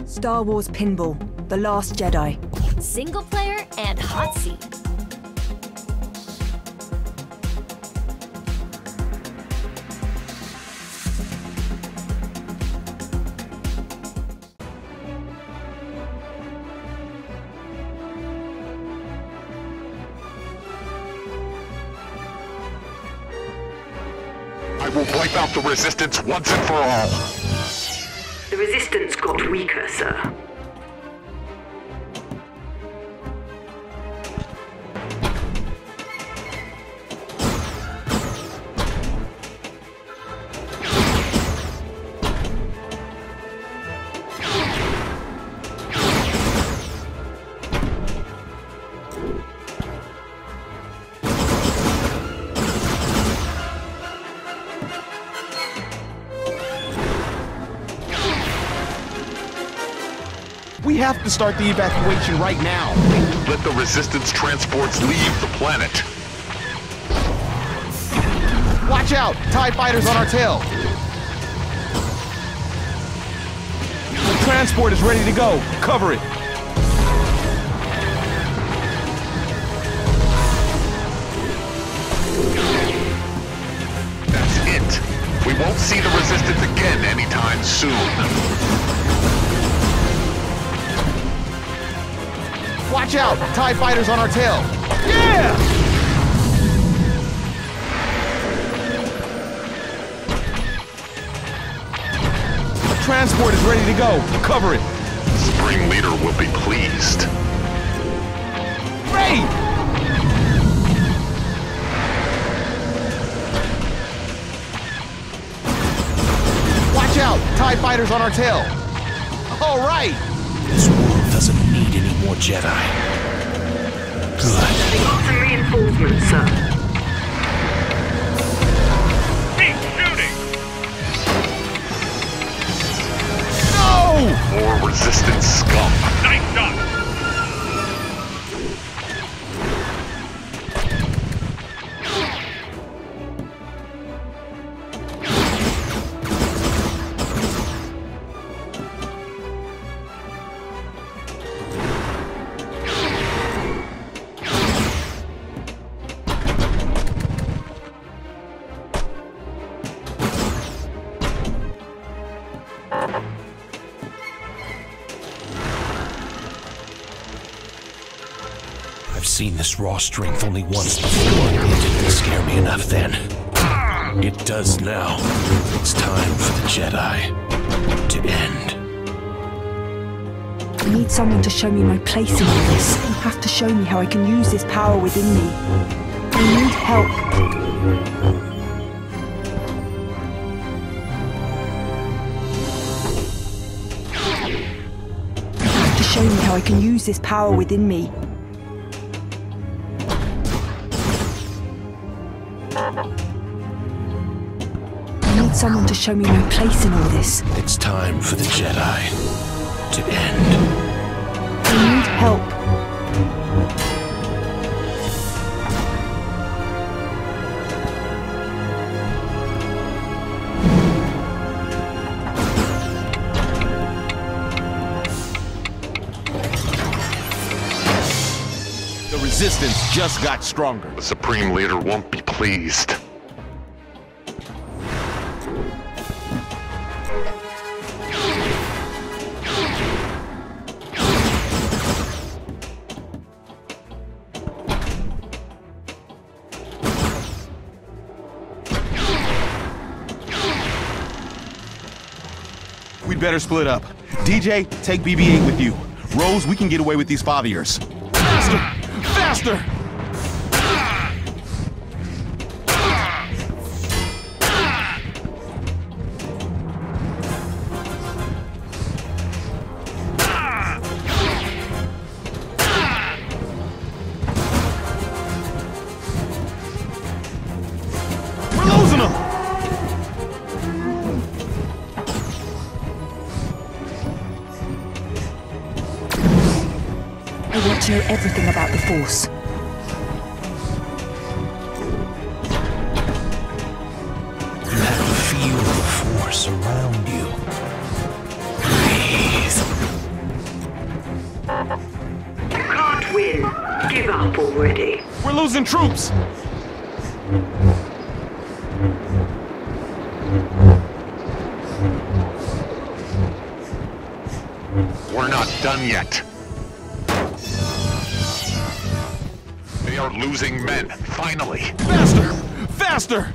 Star Wars Pinball, The Last Jedi. Single player and hot seat. I will wipe out the Resistance once and for all. The Resistance got weaker, sir. We have to start the evacuation right now. Let the Resistance transports leave the planet. Watch out! TIE fighters on our tail. The transport is ready to go. Cover it. That's it. We won't see the Resistance again anytime soon. Watch out! TIE fighters on our tail. Yeah! The transport is ready to go. Cover it. Supreme Leader will be pleased. Great! Watch out! TIE fighters on our tail. All right! This world doesn't need any more Jedi. Good. We got some reinforcements, sir. Keep shooting! No! More Resistance scum. Nice shot! I've seen this raw strength only once before. It didn't scare me enough then. It does now. It's time for the Jedi to end. I need someone to show me my place in all this. You have to show me how I can use this power within me. I need help. You have to show me how I can use this power within me. I need someone to show me my place in all this. It's time for the Jedi to end. I need help. The Resistance just got stronger. The Supreme Leader won't be pleased. We'd better split up. DJ, take BB-8 with you. Rose, we can get away with these fathiers. Faster! Faster! We're losing them! I want to know everything about the Force. You have to feel the Force around you. Breathe. losing troops! We're not done yet. They are losing men, finally. Faster! Faster!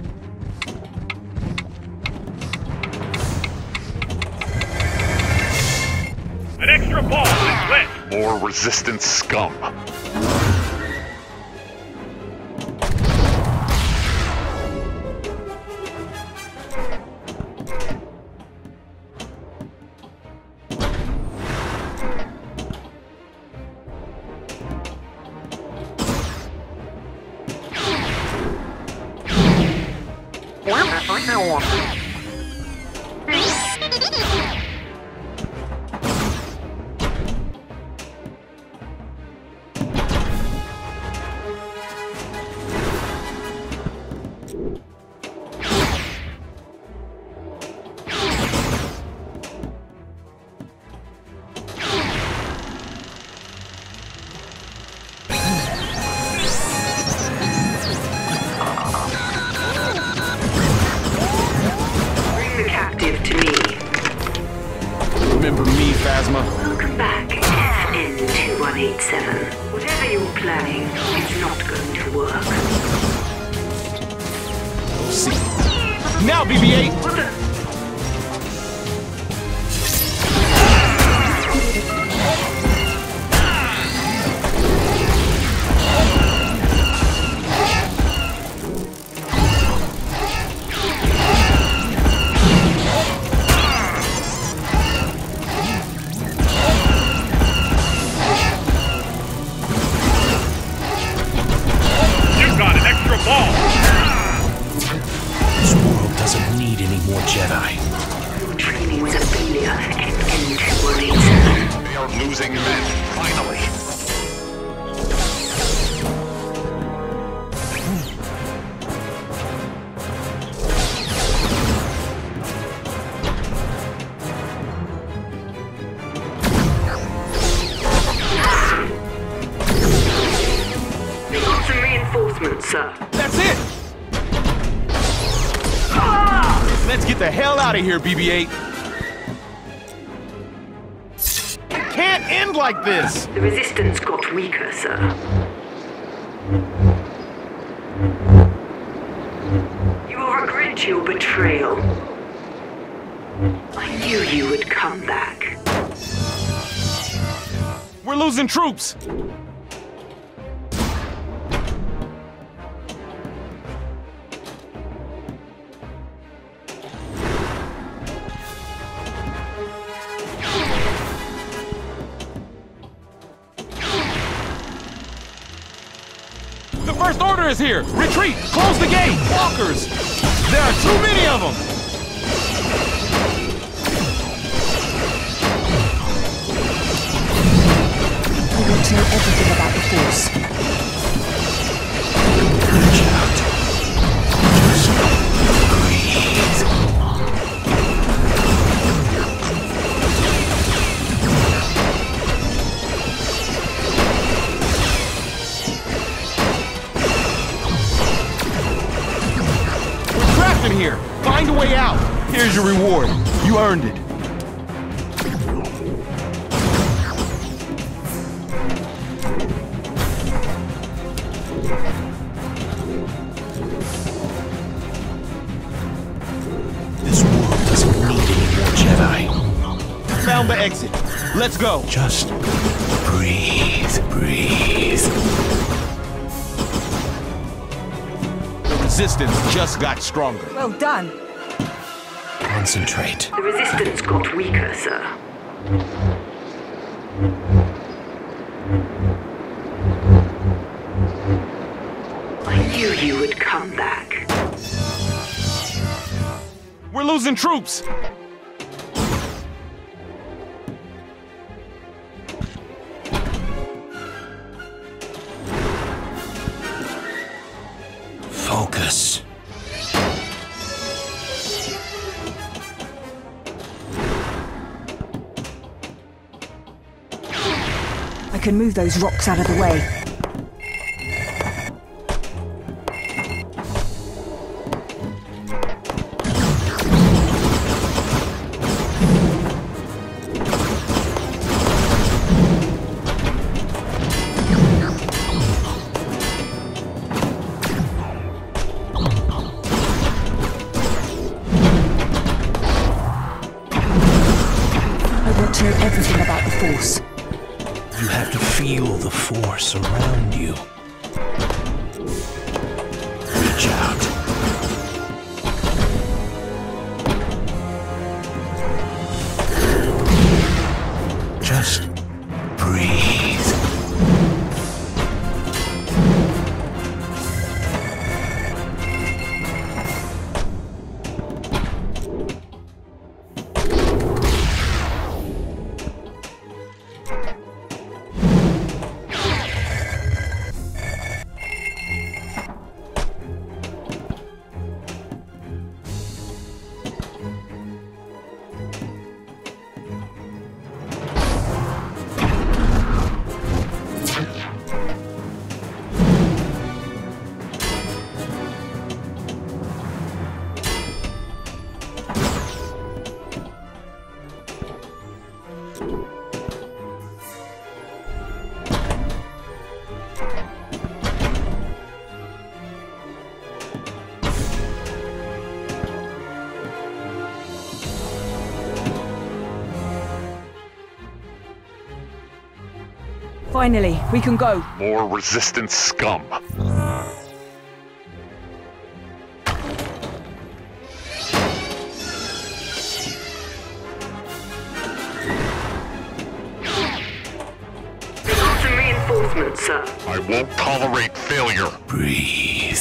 An extra ball is lit! More resistance scum. Remember me, Phasma? Welcome back, FN2187. Whatever you're planning, it's not going to work. See. Now, BB-8! What the? This world doesn't need any more Jedi. Your training was a failure, FN2187. They are losing men, finally. We got some reinforcements, sir. That's it! Let's get the hell out of here, BB-8. It can't end like this! The resistance got weaker, sir. You will regret your betrayal. I knew you would come back. We're losing troops! The First Order is here! Retreat! Close the gate! Walkers! There are too many of them! I want to know everything about the Force. Reach out. Just breathe. We're trapped in here! Find a way out! Here's your reward. You earned it. This world doesn't need any more Jedi. Found the exit. Let's go. Just breathe, breathe. The resistance just got stronger. Well done. Concentrate. The resistance got weaker, sir. I knew you would come back. We're losing troops. Focus. I can move those rocks out of the way. to know everything about the Force. You have to feel the Force around you. Reach out. Just breathe. Finally, we can go. More resistance scum. We got some reinforcements, sir. I won't tolerate failure. Breathe.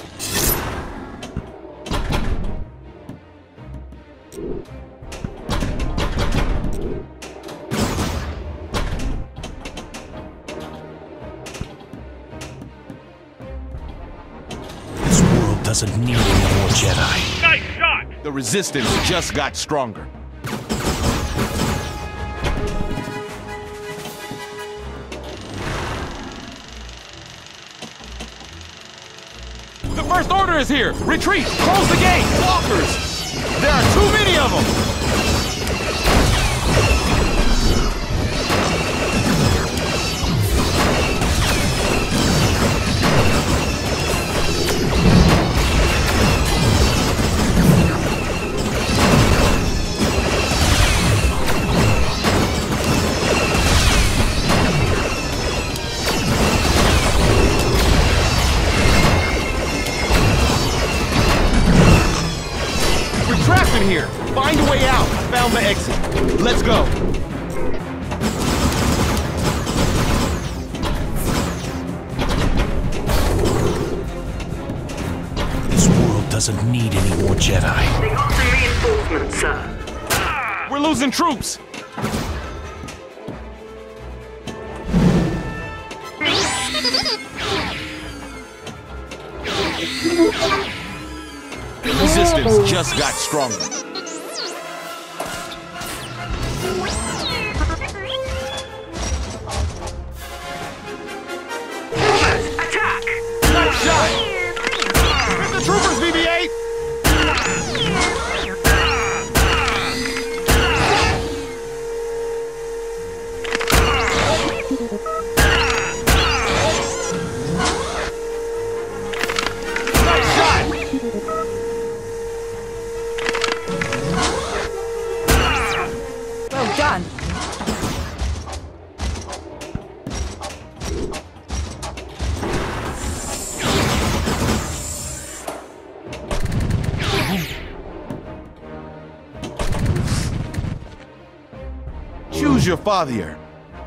This world doesn't need any more Jedi. Nice shot! The resistance just got stronger. The First Order is here! Retreat! Close the gate! Walkers! There are too many of them! Trapped in here! Find a way out! Found the exit. Let's go! This world doesn't need any more Jedi. They got some reinforcements, sir. We're losing troops! The resistance just got stronger. Attack! Nice shot! Hit the troopers, BB-8! Nice shot! Well done. Choose your father.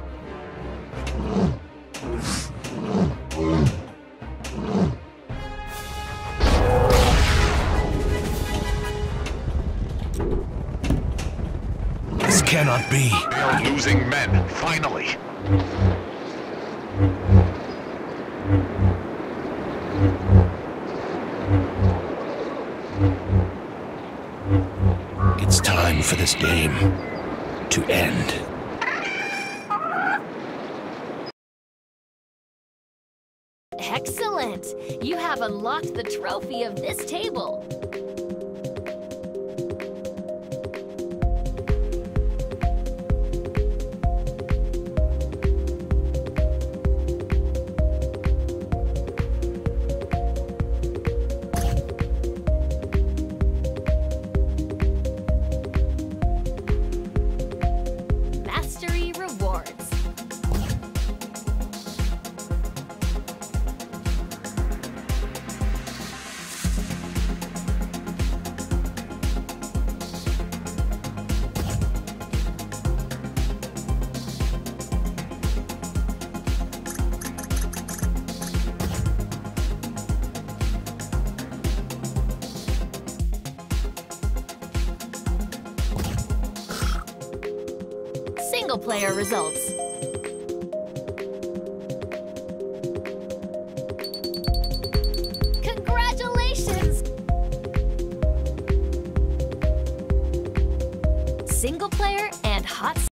This cannot be. We are losing men, finally. It's time for this game to end. Excellent! You have unlocked the trophy of this table. Single player results. Congratulations! Single player and hot